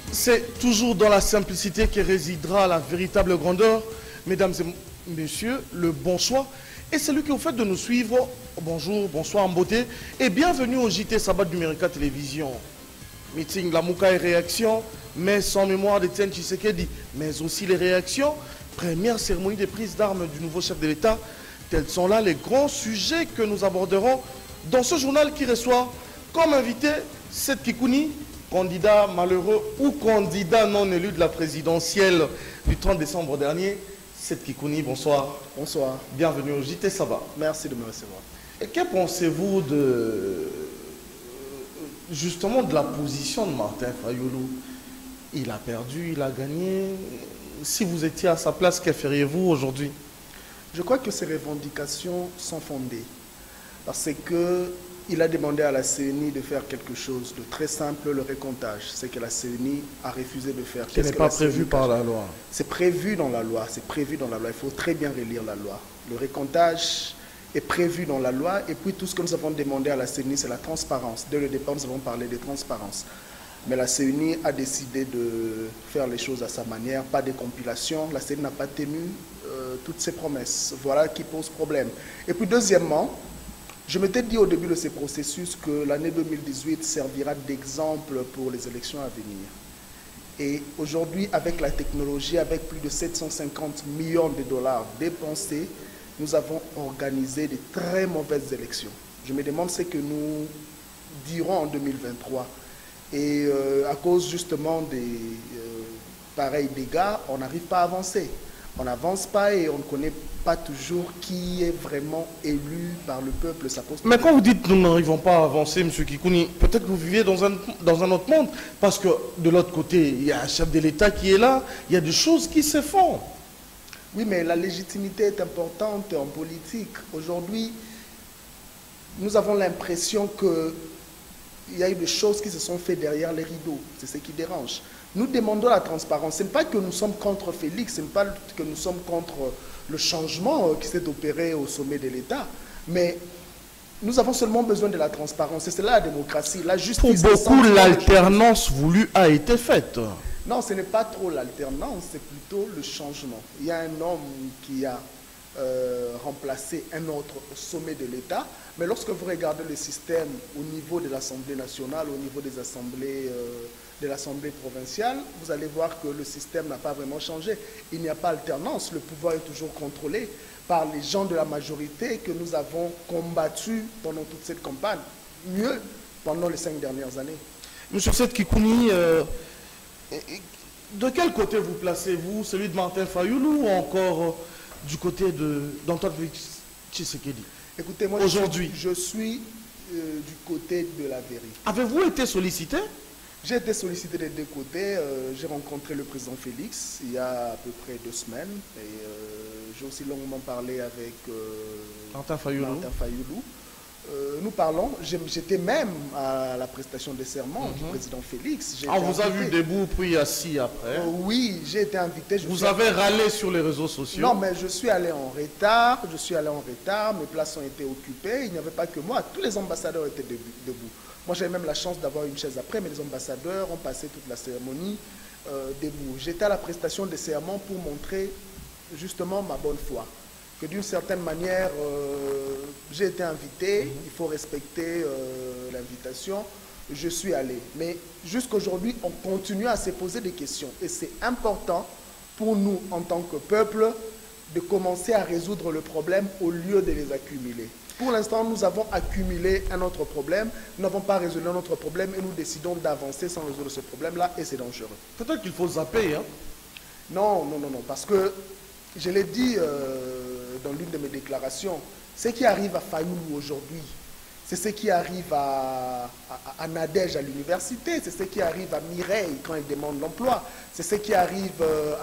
C'est toujours dans la simplicité que résidera la véritable grandeur. Mesdames et messieurs, le bon choix est celui qui vous fait de nous suivre. Bonjour, bonsoir en beauté et bienvenue au JT Sabat du Mérika Télévision. Meeting, la Mouka et réaction, mais sans mémoire d'Étienne Tshisekedi, mais aussi les réactions. Première cérémonie de prise d'armes du nouveau chef de l'État. Tels sont là les grands sujets que nous aborderons dans ce journal qui reçoit comme invité Seth Kikouni, candidat malheureux ou candidat non élu de la présidentielle du 30 décembre dernier. Seth Kikouni, bonsoir. Bonsoir. Bienvenue au JT Sabat. Merci de me recevoir. Et que pensez-vous justement de la position de Martin Fayoulou? Il a perdu, il a gagné. Si vous étiez à sa place, que feriez-vous aujourd'hui? Je crois que ces revendications sont fondées parce qu'il a demandé à la CENI de faire quelque chose de très simple, le recomptage. C'est que la CENI a refusé de faire. Ce n'est pas prévu par la loi. C'est prévu dans la loi, c'est prévu dans la loi. Il faut très bien relire la loi. Le recomptage est prévu dans la loi et puis tout ce que nous avons demandé à la CENI, c'est la transparence. Dès le départ, nous avons parlé de transparence. Mais la CENI a décidé de faire les choses à sa manière, pas de compilation. La CENI n'a pas tenu toutes ses promesses. Voilà qui pose problème. Et puis deuxièmement, je m'étais dit au début de ce processus que l'année 2018 servira d'exemple pour les élections à venir. Et aujourd'hui, avec la technologie, avec plus de 750 millions de dollars dépensés, nous avons organisé de très mauvaises élections. Je me demande ce que nous dirons en 2023. Et à cause justement des pareils dégâts, on n'arrive pas à avancer. On n'avance pas et on ne connaît pas toujours qui est vraiment élu par le peuple. Ça pose Mais quand vous dites nous n'arrivons pas à avancer, M. Kikouni, peut-être que vous vivez dans un autre monde. Parce que de l'autre côté, il y a un chef de l'État qui est là, il y a des choses qui se font. Oui, mais la légitimité est importante en politique. Aujourd'hui, nous avons l'impression qu'il y a eu des choses qui se sont faites derrière les rideaux. C'est ce qui dérange. Nous demandons la transparence. Ce n'est pas que nous sommes contre Félix, ce n'est pas que nous sommes contre le changement qui s'est opéré au sommet de l'État, mais nous avons seulement besoin de la transparence. Et c'est là la démocratie, la justice. Pour beaucoup, l'alternance voulue a été faite. Non, ce n'est pas trop l'alternance, c'est plutôt le changement. Il y a un homme qui a remplacé un autre au sommet de l'État, mais lorsque vous regardez le système au niveau de l'Assemblée nationale, au niveau des assemblées, de l'Assemblée provinciale, vous allez voir que le système n'a pas vraiment changé. Il n'y a pas alternance, le pouvoir est toujours contrôlé par les gens de la majorité que nous avons combattu pendant toute cette campagne, mieux pendant les 5 dernières années. Monsieur Seth Kikouni, de quel côté vous placez-vous? Celui de Martin Fayoulou ou encore du côté d'Antoine Félix Tshisekedi? Écoutez, moi, aujourd'hui, je suis du côté de la vérité. Avez-vous été sollicité? J'ai été sollicité des deux côtés. J'ai rencontré le président Félix il y a à peu près 2 semaines. Et j'ai aussi longuement parlé avec Martin Fayoulou. Nous parlons. J'étais même à la prestation des serments du président Félix. On vous a vu debout puis assis après. Oui, j'ai été invité. Vous avez râlé sur les réseaux sociaux? Non, mais je suis allé en retard. Mes places ont été occupées. Il n'y avait pas que moi. Tous les ambassadeurs étaient debout. Moi, j'avais même la chance d'avoir une chaise après, mais les ambassadeurs ont passé toute la cérémonie debout. J'étais à la prestation des serments pour montrer justement ma bonne foi. Que d'une certaine manière, j'ai été invité, il faut respecter l'invitation, je suis allé. Mais jusqu'aujourd'hui, on continue à se poser des questions. Et c'est important pour nous, en tant que peuple, de commencer à résoudre le problème au lieu de les accumuler. Pour l'instant, nous avons accumulé un autre problème, nous n'avons pas résolu notre problème et nous décidons d'avancer sans résoudre ce problème-là et c'est dangereux. Peut-être qu'il faut zapper, hein? Non, parce que je l'ai dit dans l'une de mes déclarations, ce qui arrive à Fayoulou aujourd'hui, c'est ce qui arrive à Nadège à l'université, c'est ce qui arrive à Mireille quand il demande l'emploi, c'est ce qui arrive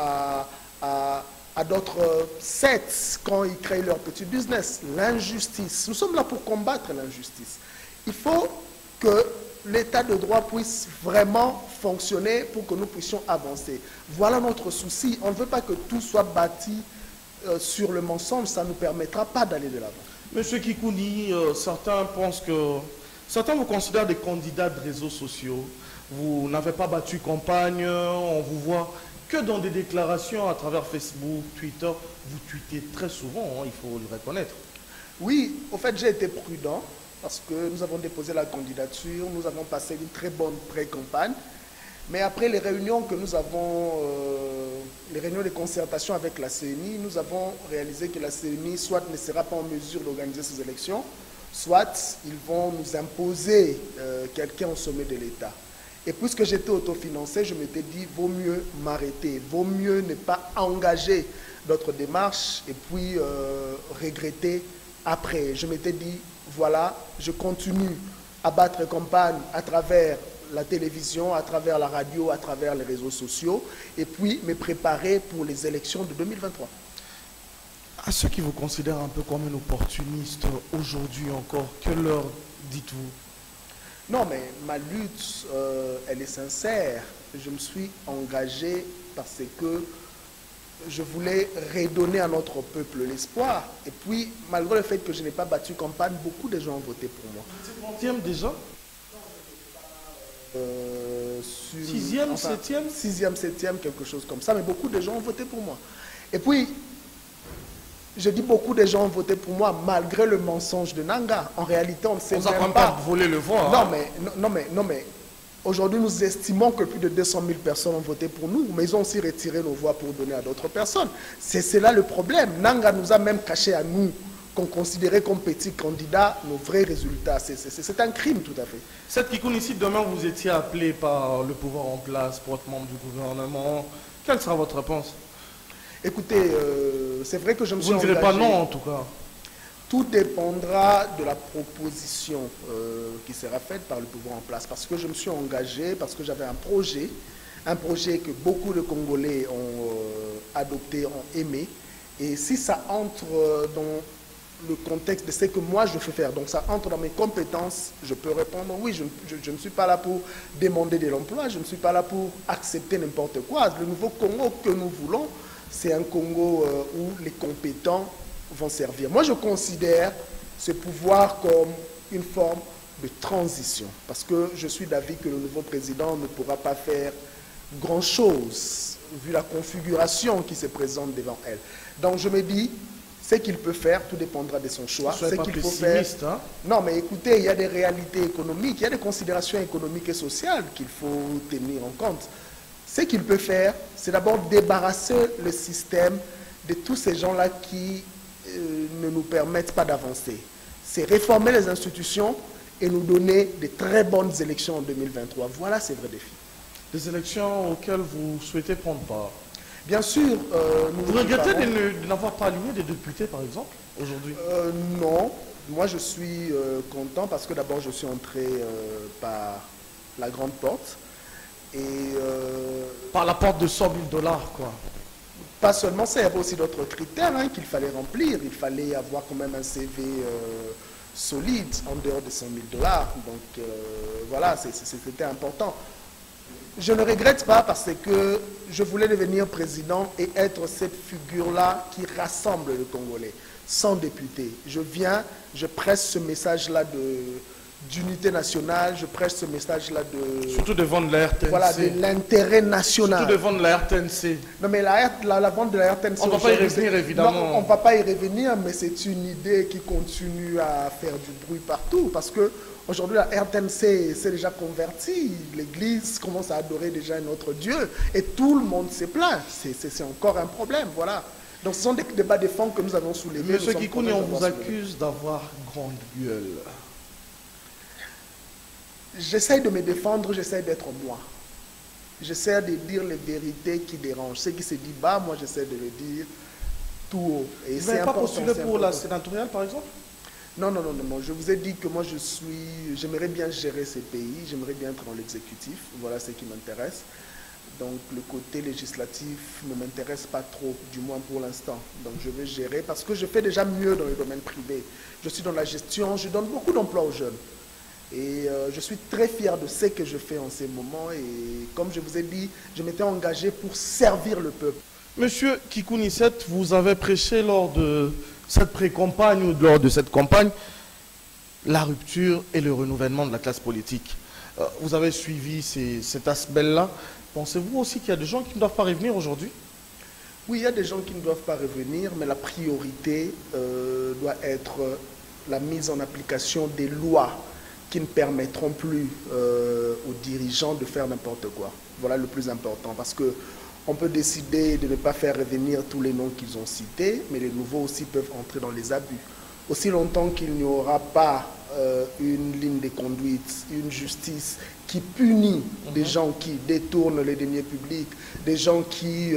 à d'autres sets quand ils créent leur petit business. L'injustice. Nous sommes là pour combattre l'injustice. Il faut que l'état de droit puisse vraiment fonctionner pour que nous puissions avancer. Voilà notre souci. On ne veut pas que tout soit bâti sur le mensonge. Ça ne nous permettra pas d'aller de l'avant. Monsieur Kikouni, certains pensent que... Certains vous considèrent des candidats de réseaux sociaux. Vous n'avez pas battu campagne, on vous voit que dans des déclarations à travers Facebook, Twitter. Vous tweetez très souvent, hein, il faut le reconnaître. Oui, au fait, j'ai été prudent parce que nous avons déposé la candidature, nous avons passé une très bonne pré-campagne. Mais après les réunions que nous avons, les réunions de concertation avec la CENI, nous avons réalisé que la CENI soit ne sera pas en mesure d'organiser ces élections, soit ils vont nous imposer quelqu'un au sommet de l'État. Et puisque j'étais autofinancé, je m'étais dit, vaut mieux m'arrêter, vaut mieux ne pas engager d'autres démarches et puis regretter après. Je m'étais dit, voilà, je continue à battre campagne à travers la télévision, à travers la radio, à travers les réseaux sociaux, et puis me préparer pour les élections de 2023. À ceux qui vous considèrent un peu comme un opportuniste aujourd'hui encore, que leur dites-vous? Non, mais ma lutte, elle est sincère. Je me suis engagé parce que je voulais redonner à notre peuple l'espoir. Et puis, malgré le fait que je n'ai pas battu campagne, beaucoup de gens ont voté pour moi. Vous êtes déjà 6e, 7e 6e, 7e, quelque chose comme ça. Mais beaucoup de gens ont voté pour moi. Et puis, je dis beaucoup de gens ont voté pour moi malgré le mensonge de Nanga. En réalité, on ne sait même pas. Voler le voix. Non, mais aujourd'hui, nous estimons que plus de 200 000 personnes ont voté pour nous, mais ils ont aussi retiré nos voix pour donner à d'autres personnes. C'est là le problème. Nanga nous a même caché à nous qu'on considérait comme petits candidats nos vrais résultats. C'est un crime tout à fait. Cette Kikoun ici, demain vous étiez appelé par le pouvoir en place pour être membre du gouvernement. Quelle sera votre réponse? Écoutez, c'est vrai que je me suis engagé. Vous ne direz pas non en tout cas. Tout dépendra de la proposition qui sera faite par le pouvoir en place. Parce que je me suis engagé, parce que j'avais un projet que beaucoup de Congolais ont adopté, ont aimé. Et si ça entre dans le contexte de ce que moi je veux faire, donc ça entre dans mes compétences, je peux répondre oui. Je ne suis pas là pour demander de l'emploi, je ne suis pas là pour accepter n'importe quoi. Le nouveau Congo que nous voulons, c'est un Congo où les compétents vont servir. Moi, je considère ce pouvoir comme une forme de transition, parce que je suis d'avis que le nouveau président ne pourra pas faire grand-chose, vu la configuration qui se présente devant elle. Donc, je me dis, ce qu'il peut faire, tout dépendra de son choix. Ce qu'il faut faire. Hein? Non, mais écoutez, il y a des réalités économiques, il y a des considérations économiques et sociales qu'il faut tenir en compte. Ce qu'il peut faire, c'est d'abord débarrasser le système de tous ces gens-là qui ne nous permettent pas d'avancer. C'est réformer les institutions et nous donner de très bonnes élections en 2023. Voilà ces vrais défis. Des élections auxquelles vous souhaitez prendre part? Bien sûr. Vous regrettez de n'avoir pas aligné des députés, par exemple, aujourd'hui? Non. Moi, je suis content parce que d'abord, je suis entré par la grande porte. Et par la porte de 100 000 $, quoi. Pas seulement ça, il y avait aussi d'autres critères qu'il fallait remplir. Il fallait avoir quand même un CV solide en dehors de 100 000 $. Donc voilà, c'était important. Je ne regrette pas parce que je voulais devenir président et être cette figure-là qui rassemble le Congolais, sans député. Je viens, je presse ce message-là d'unité nationale, je prêche ce message-là de... Surtout de vendre la RTNC. Voilà, de l'intérêt national. Surtout de vendre la RTNC. Non, mais la vente de la RTNC... On ne va pas y revenir, évidemment. Non, on ne va pas y revenir, mais c'est une idée qui continue à faire du bruit partout. Parce que aujourd'hui, la RTNC s'est déjà convertie. L'Église commence à adorer déjà un autre Dieu. Et tout le monde se plaint. C'est encore un problème, voilà. Donc ce sont des débats de fond que nous avons soulevés. Monsieur Kikouni, on vous accuse d'avoir grande gueule. J'essaie de me défendre, j'essaie d'être moi. J'essaie de dire les vérités qui dérangent. Ce qui se dit bas, moi j'essaie de le dire tout haut. Et vous n'avez pas postulé pour la sénatoriale, par exemple? Non. Je vous ai dit que moi j'aimerais bien gérer ces pays, j'aimerais bien être dans l'exécutif. Voilà ce qui m'intéresse. Donc le côté législatif ne m'intéresse pas trop, du moins pour l'instant. Donc je vais gérer parce que je fais déjà mieux dans le domaine privé. Je suis dans la gestion, je donne beaucoup d'emplois aux jeunes. Et je suis très fier de ce que je fais en ces moments. Et comme je vous ai dit, je m'étais engagé pour servir le peuple. Monsieur Kikouni 7, vous avez prêché lors de cette pré-campagne ou lors de cette campagne la rupture et le renouvellement de la classe politique. Vous avez suivi cet aspect-là. Pensez-vous aussi qu'il y a des gens qui ne doivent pas revenir aujourd'hui? Oui, il y a des gens qui ne doivent pas revenir, mais la priorité doit être la mise en application des lois qui ne permettront plus aux dirigeants de faire n'importe quoi. Voilà le plus important, parce que on peut décider de ne pas faire revenir tous les noms qu'ils ont cités, mais les nouveaux aussi peuvent entrer dans les abus. Aussi longtemps qu'il n'y aura pas une ligne de conduite, une justice qui punit des gens qui détournent les deniers publics, des gens qui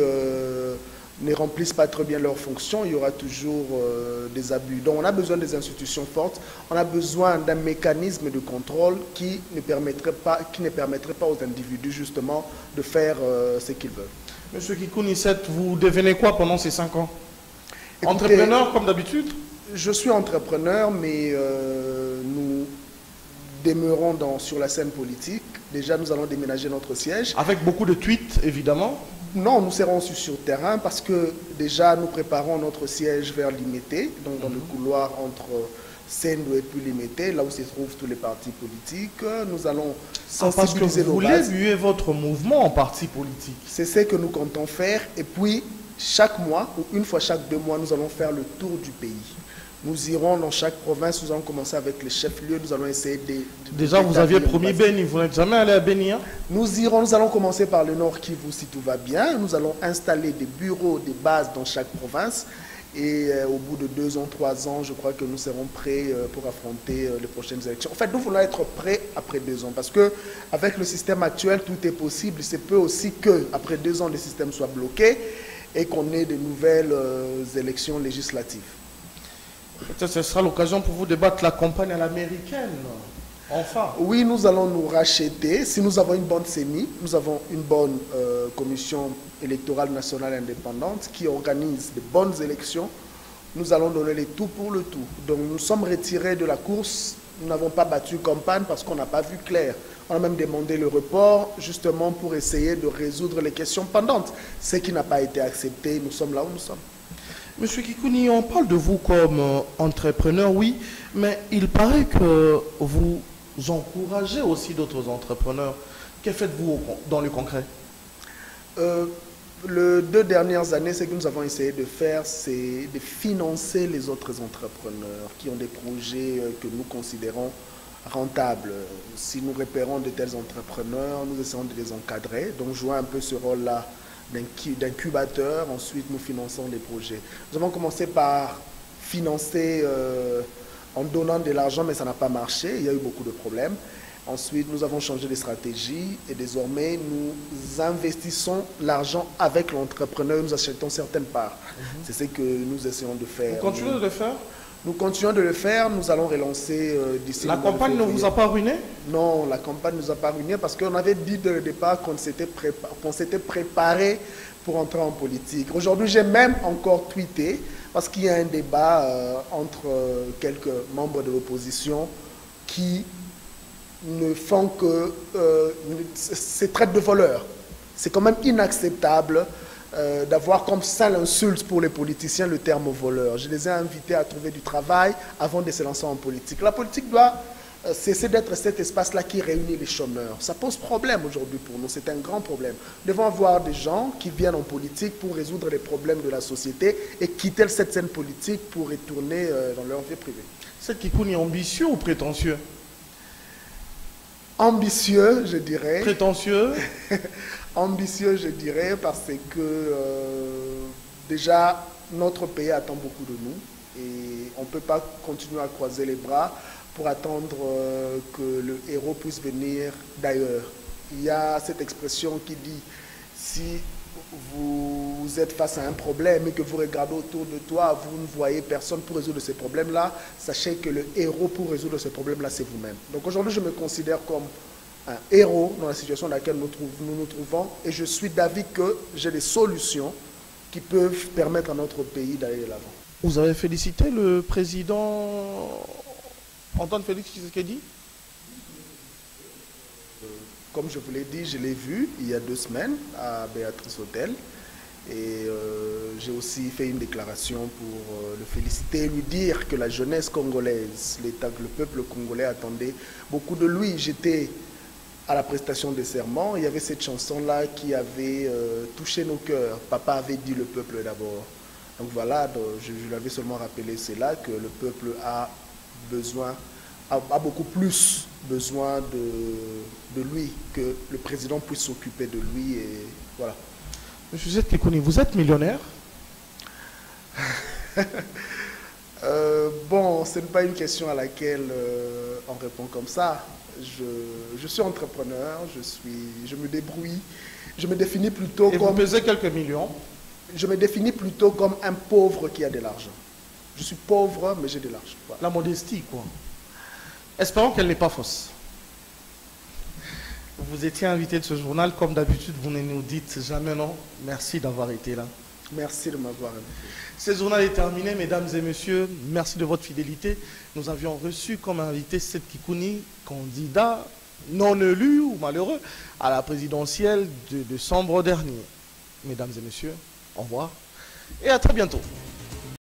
ne remplissent pas très bien leurs fonctions, il y aura toujours des abus. Donc on a besoin des institutions fortes, on a besoin d'un mécanisme de contrôle qui ne permettrait pas aux individus justement de faire ce qu'ils veulent. Monsieur Kikouni-Seth, vous devenez quoi pendant ces 5 ans? Écoutez, entrepreneur comme d'habitude? Je suis entrepreneur, mais nous demeurons sur la scène politique. Déjà, nous allons déménager notre siège. Avec beaucoup de tweets, évidemment. Non, nous serons sur terrain parce que déjà, nous préparons notre siège vers Limité, donc dans le couloir entre Sendou et puis Limité, là où se trouvent tous les partis politiques. Nous allons sensibiliser nos bases. Parce que vous voulez muer votre mouvement en parti politique. C'est ce que nous comptons faire. Et puis, chaque mois, ou une fois chaque 2 mois, nous allons faire le tour du pays. Nous irons dans chaque province, nous allons commencer avec les chefs-lieux, nous allons essayer de... Déjà, vous aviez promis Béni, vous n'êtes jamais allé à Béni, hein? Nous allons commencer par le Nord Kivu si tout va bien. Nous allons installer des bureaux, des bases dans chaque province. Et au bout de 2 ans, 3 ans, je crois que nous serons prêts pour affronter les prochaines élections. En fait, nous voulons être prêts après 2 ans. Parce qu'avec le système actuel, tout est possible. C'est peu aussi qu'après 2 ans, le système soit bloqué et qu'on ait de nouvelles élections législatives. Peut-être que ce sera l'occasion pour vous de battre la campagne à l'américaine. Enfin. Oui, nous allons nous racheter. Si nous avons une bonne CENI, nous avons une bonne commission électorale nationale indépendante qui organise de bonnes élections. Nous allons donner les tout pour le tout. Donc nous sommes retirés de la course. Nous n'avons pas battu campagne parce qu'on n'a pas vu clair. On a même demandé le report justement pour essayer de résoudre les questions pendantes. Ce qui n'a pas été accepté, nous sommes là où nous sommes. Monsieur Kikouni, on parle de vous comme entrepreneur, oui, mais il paraît que vous encouragez aussi d'autres entrepreneurs. Que faites-vous dans le concret? Les 2 dernières années, ce que nous avons essayé de faire, c'est de financer les autres entrepreneurs qui ont des projets que nous considérons rentables. Si nous repérons de tels entrepreneurs, nous essayons de les encadrer, donc jouer un peu ce rôle-là d'incubateur. Ensuite, nous finançons les projets. Nous avons commencé par financer en donnant de l'argent, mais ça n'a pas marché. Il y a eu beaucoup de problèmes. Ensuite, nous avons changé de stratégie et désormais, nous investissons l'argent avec l'entrepreneur. Nous achetons certaines parts. C'est ce que nous essayons de faire. Vous continuez de le faire? Nous continuons de le faire. Nous allons relancer d'ici... La campagne ne vous a pas ruiné? Non, la campagne ne nous a pas ruiné parce qu'on avait dit dès le départ qu'on s'était préparé pour entrer en politique. Aujourd'hui, j'ai même encore tweeté parce qu'il y a un débat entre quelques membres de l'opposition qui ne font que se traitent de voleurs. C'est quand même inacceptable d'avoir comme ça l'insulte pour les politiciens le terme voleur. Je les ai invités à trouver du travail avant de se lancer en politique. La politique doit cesser d'être cet espace-là qui réunit les chômeurs. Ça pose problème aujourd'hui pour nous, c'est un grand problème. Nous devons avoir des gens qui viennent en politique pour résoudre les problèmes de la société et quitter cette scène politique pour retourner dans leur vie privée. C'est Kikouni ambitieux ou prétentieux? Ambitieux, je dirais. Prétentieux? Ambitieux, je dirais, parce que déjà, notre pays attend beaucoup de nous et on ne peut pas continuer à croiser les bras pour attendre que le héros puisse venir d'ailleurs. Il y a cette expression qui dit, si vous êtes face à un problème et que vous regardez autour de toi, vous ne voyez personne pour résoudre ces problèmes-là, sachez que le héros pour résoudre ce problème-là, c'est vous-même. Donc aujourd'hui, je me considère comme un héros dans la situation dans laquelle nous nous trouvons et je suis d'avis que j'ai des solutions qui peuvent permettre à notre pays d'aller de l'avant. Vous avez félicité le président Antoine Félix Tshisekedi? Comme je vous l'ai dit, je l'ai vu il y a 2 semaines à Béatrice Hôtel. Et j'ai aussi fait une déclaration pour le féliciter et lui dire que la jeunesse congolaise, le peuple congolais attendait beaucoup de lui. J'étais à la prestation des serments, il y avait cette chanson-là qui avait touché nos cœurs. Papa avait dit le peuple d'abord. Donc voilà, donc je lui avais seulement rappelé cela, que le peuple a besoin, a beaucoup plus besoin de lui, que le président puisse s'occuper de lui. Et voilà. Monsieur Zed Kikouni, vous êtes millionnaire? Bon, ce n'est pas une question à laquelle on répond comme ça. Je suis entrepreneur, je me débrouille. Je me définis plutôt Et comme... vous pesez quelques millions? Je me définis plutôt comme un pauvre qui a de l'argent. Je suis pauvre, mais j'ai de l'argent. Voilà. La modestie, quoi. Espérons qu'elle n'est pas fausse. Vous étiez invité de ce journal, comme d'habitude, vous ne nous dites jamais non. Merci d'avoir été là. Merci de m'avoir invité. Ce journal est terminé, mesdames et messieurs. Merci de votre fidélité. Nous avions reçu comme invité Zed Kikouni, candidat non élu ou malheureux à la présidentielle de décembre dernier. Mesdames et messieurs, au revoir et à très bientôt.